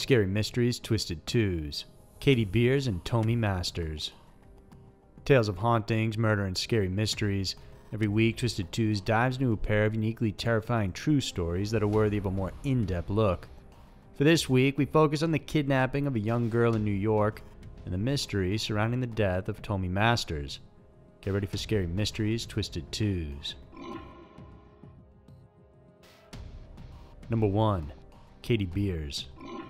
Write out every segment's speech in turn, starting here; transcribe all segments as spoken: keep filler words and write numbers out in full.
Scary Mysteries Twisted Twos, Katie Beers and Tomi Masters. Tales of hauntings, murder, and scary mysteries. Every week, Twisted Twos dives into a pair of uniquely terrifying true stories that are worthy of a more in-depth look. For this week, we focus on the kidnapping of a young girl in New York and the mystery surrounding the death of Tomi Masters. Get ready for Scary Mysteries Twisted Twos. Number one. Katie Beers.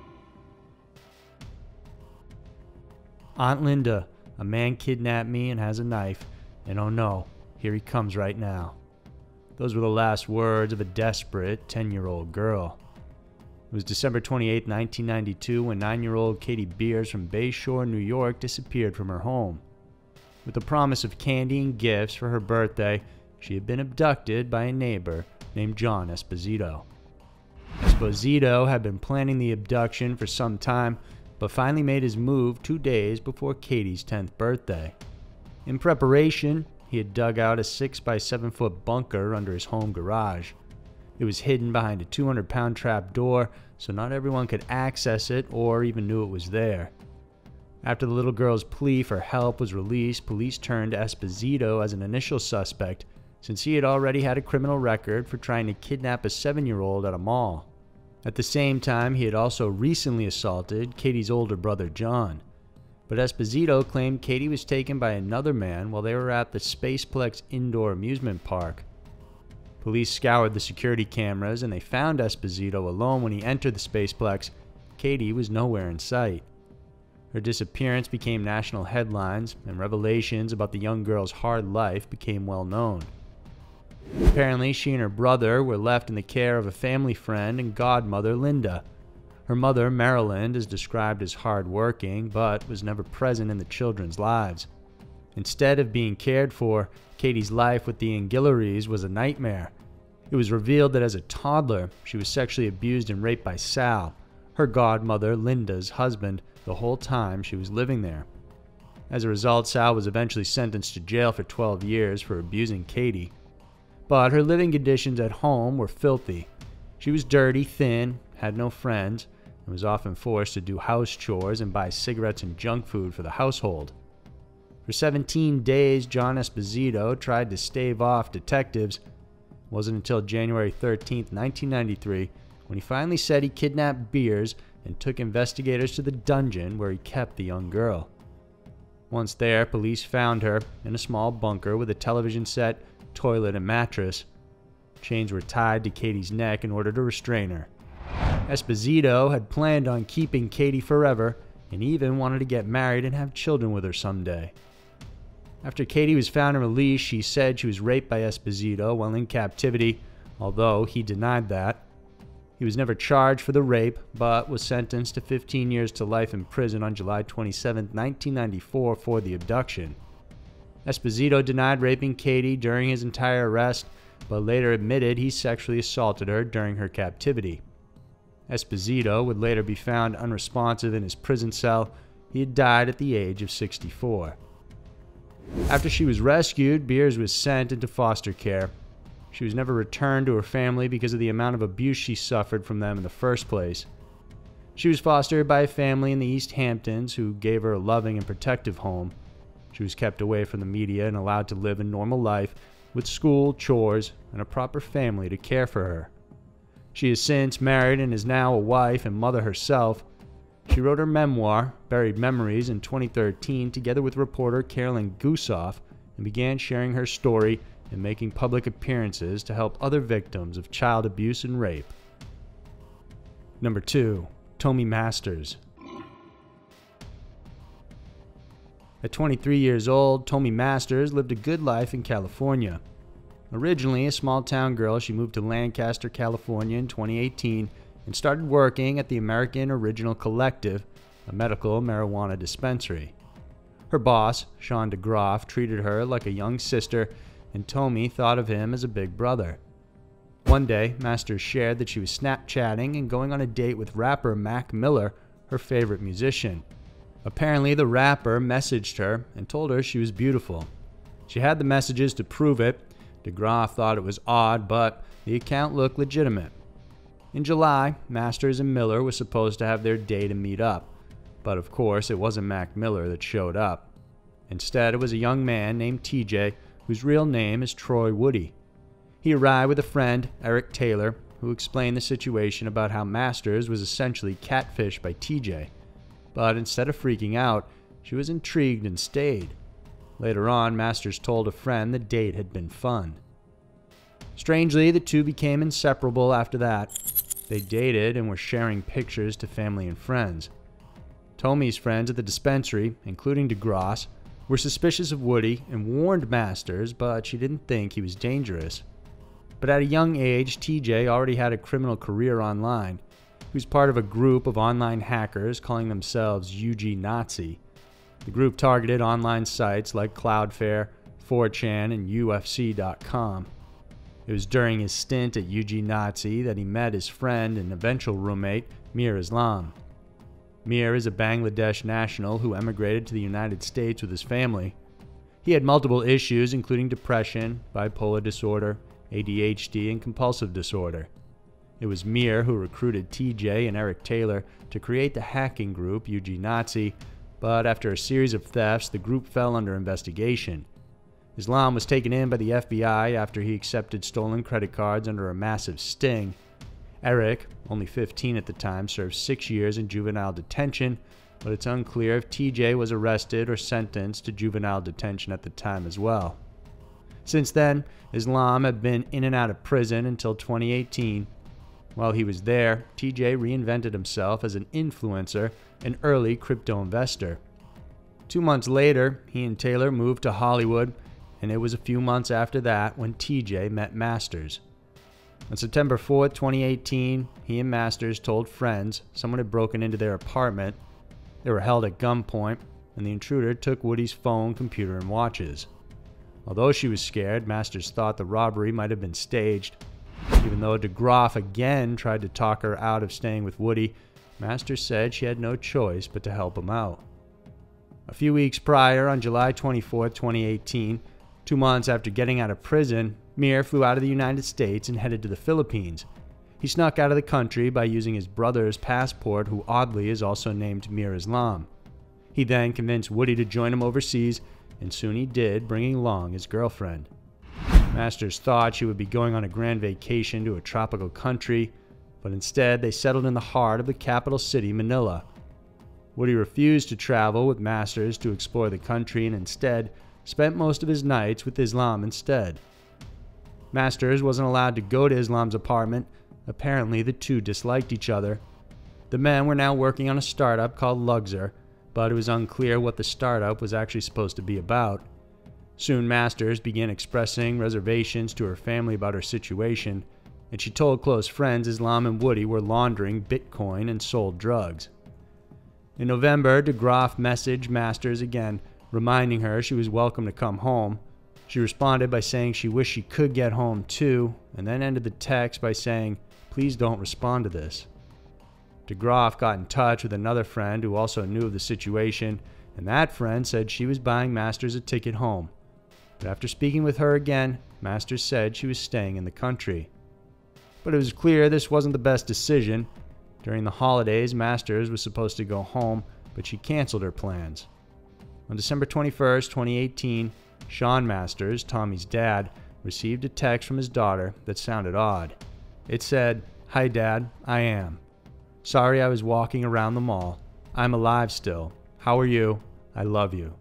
Aunt Linda, a man kidnapped me and has a knife, and oh no, here he comes right now. Those were the last words of a desperate ten-year-old girl. It was December twenty-eighth, nineteen ninety-two, when nine-year-old Katie Beers from Bayshore, New York disappeared from her home. With the promise of candy and gifts for her birthday, she had been abducted by a neighbor named John Esposito. Esposito had been planning the abduction for some time, but finally made his move two days before Katie's tenth birthday. In preparation, he had dug out a six by seven foot bunker under his home garage. It was hidden behind a two hundred pound trap door, so not everyone could access it or even knew it was there. After the little girl's plea for help was released, police turned to Esposito as an initial suspect, since he had already had a criminal record for trying to kidnap a seven-year-old at a mall. At the same time, he had also recently assaulted Katie's older brother John. But Esposito claimed Katie was taken by another man while they were at the Spaceplex indoor amusement park. Police scoured the security cameras and they found Esposito alone when he entered the Spaceplex. Katie was nowhere in sight. Her disappearance became national headlines, and revelations about the young girl's hard life became well known. Apparently, she and her brother were left in the care of a family friend and godmother, Linda. Her mother, Marilyn, is described as hard-working, but was never present in the children's lives. Instead of being cared for, Katie's life with the Anguilleries was a nightmare. It was revealed that as a toddler, she was sexually abused and raped by Sal, her godmother, Linda's husband, the whole time she was living there. As a result, Sal was eventually sentenced to jail for twelve years for abusing Katie. But her living conditions at home were filthy. She was dirty, thin, had no friends, and was often forced to do house chores and buy cigarettes and junk food for the household. For seventeen days, John Esposito tried to stave off detectives. It wasn't until January thirteenth, nineteen ninety-three, when he finally said he kidnapped Beers and took investigators to the dungeon where he kept the young girl. Once there, police found her in a small bunker with a television set, toilet, and mattress. Chains were tied to Katie's neck in order to restrain her. Esposito had planned on keeping Katie forever and even wanted to get married and have children with her someday. After Katie was found and released, she said she was raped by Esposito while in captivity, although he denied that. He was never charged for the rape, but was sentenced to fifteen years to life in prison on July twenty-seventh, nineteen ninety-four for the abduction. Esposito denied raping Katie during his entire arrest, but later admitted he sexually assaulted her during her captivity. Esposito would later be found unresponsive in his prison cell. He had died at the age of sixty-four. After she was rescued, Beers was sent into foster care. She was never returned to her family because of the amount of abuse she suffered from them in the first place. She was fostered by a family in the East Hamptons who gave her a loving and protective home. She was kept away from the media and allowed to live a normal life with school, chores, and a proper family to care for her. She has since married and is now a wife and mother herself. She wrote her memoir, Buried Memories, in twenty thirteen together with reporter Carolyn Gusoff and began sharing her story and making public appearances to help other victims of child abuse and rape. Number two. Tomi Masters. At twenty-three years old, Tomi Masters lived a good life in California. Originally a small-town girl, she moved to Lancaster, California in twenty eighteen and started working at the American Original Collective, a medical marijuana dispensary. Her boss, Sean DeGroff, treated her like a young sister, and Tomi thought of him as a big brother. One day, Masters shared that she was Snapchatting and going on a date with rapper Mac Miller, her favorite musician. Apparently, the rapper messaged her and told her she was beautiful. She had the messages to prove it. DeGroff thought it was odd, but the account looked legitimate. In July, Masters and Miller were supposed to have their day to meet up, but of course it wasn't Mac Miller that showed up. Instead, it was a young man named T J, whose real name is Troy Woody. He arrived with a friend, Eric Taylor, who explained the situation about how Masters was essentially catfished by T J. But instead of freaking out, she was intrigued and stayed. Later on, Masters told a friend the date had been fun. Strangely, the two became inseparable after that. They dated and were sharing pictures to family and friends. Tomi's friends at the dispensary, including DeGrosse, were suspicious of Woody and warned Masters, but she didn't think he was dangerous. But at a young age, T J already had a criminal career online. He was part of a group of online hackers calling themselves U G Nazi. The group targeted online sites like Cloudflare, four chan, and U F C dot com. It was during his stint at U G Nazi that he met his friend and eventual roommate, Mir Islam. Mir is a Bangladesh national who emigrated to the United States with his family. He had multiple issues including depression, bipolar disorder, A D H D, and compulsive disorder. It was Mir who recruited T J and Eric Taylor to create the hacking group U G Nazi, but after a series of thefts, the group fell under investigation. Islam was taken in by the F B I after he accepted stolen credit cards under a massive sting. Eric, only fifteen at the time, served six years in juvenile detention, but it's unclear if T J was arrested or sentenced to juvenile detention at the time as well. Since then, Islam had been in and out of prison until twenty eighteen. While he was there, T J reinvented himself as an influencer and early crypto investor. Two months later, he and Taylor moved to Hollywood, and it was a few months after that when T J met Masters. On September fourth, twenty eighteen, he and Masters told friends someone had broken into their apartment. They were held at gunpoint, and the intruder took Woody's phone, computer, and watches. Although she was scared, Masters thought the robbery might have been staged. Even though DeGroff again tried to talk her out of staying with Woody, Masters said she had no choice but to help him out. A few weeks prior, on July twenty-fourth, twenty eighteen, two months after getting out of prison, Mir flew out of the United States and headed to the Philippines. He snuck out of the country by using his brother's passport, who oddly is also named Mir Islam. He then convinced Woody to join him overseas, and soon he did, bringing along his girlfriend. Masters thought she would be going on a grand vacation to a tropical country, but instead they settled in the heart of the capital city, Manila. Woody refused to travel with Masters to explore the country and instead spent most of his nights with Islam instead. Masters wasn't allowed to go to Islam's apartment. Apparently the two disliked each other. The men were now working on a startup called Luxor, but it was unclear what the startup was actually supposed to be about. Soon Masters began expressing reservations to her family about her situation, and she told close friends Islam and Woody were laundering Bitcoin and sold drugs. In November, DeGroff messaged Masters again, reminding her she was welcome to come home. She responded by saying she wished she could get home too, and then ended the text by saying, "Please don't respond to this." DeGroff got in touch with another friend who also knew of the situation, and that friend said she was buying Masters a ticket home. But after speaking with her again, Masters said she was staying in the country. But it was clear this wasn't the best decision. During the holidays, Masters was supposed to go home, but she canceled her plans. On December twenty-first, twenty eighteen, Sean Masters, Tomi's dad, received a text from his daughter that sounded odd. It said, "Hi Dad, I am. Sorry I was walking around the mall. I'm alive still. How are you? I love you."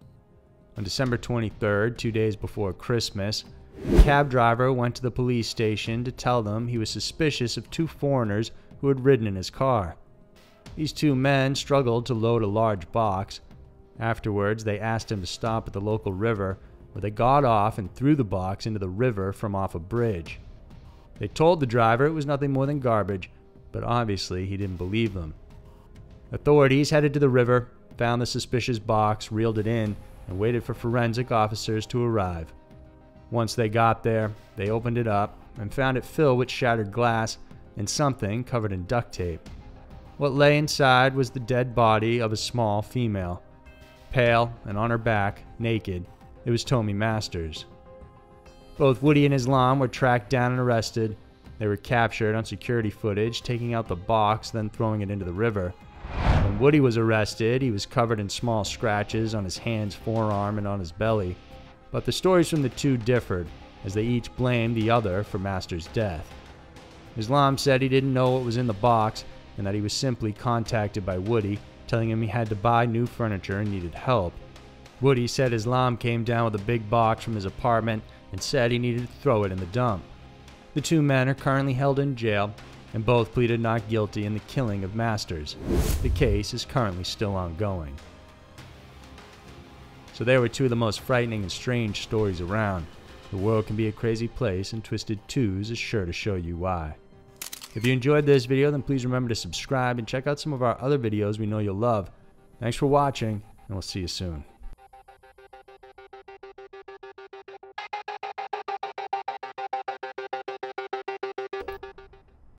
On December twenty-third, two days before Christmas, a cab driver went to the police station to tell them he was suspicious of two foreigners who had ridden in his car. These two men struggled to load a large box. Afterwards, they asked him to stop at the local river, where they got off and threw the box into the river from off a bridge. They told the driver it was nothing more than garbage, but obviously he didn't believe them. Authorities headed to the river, found the suspicious box, reeled it in, and waited for forensic officers to arrive. Once they got there, they opened it up and found it filled with shattered glass and something covered in duct tape. What lay inside was the dead body of a small female. Pale and on her back, naked, it was Tomi Masters. Both Woody and Islam were tracked down and arrested. They were captured on security footage, taking out the box, then throwing it into the river. When Woody was arrested, he was covered in small scratches on his hands, forearm, and on his belly. But the stories from the two differed, as they each blamed the other for Masters' death. Islam said he didn't know what was in the box and that he was simply contacted by Woody, telling him he had to buy new furniture and needed help. Woody said Islam came down with a big box from his apartment and said he needed to throw it in the dump. The two men are currently held in jail, and both pleaded not guilty in the killing of Masters. The case is currently still ongoing. So there were two of the most frightening and strange stories around. The world can be a crazy place, and Twisted Twos is sure to show you why. If you enjoyed this video, then please remember to subscribe and check out some of our other videos we know you'll love. Thanks for watching, and we'll see you soon.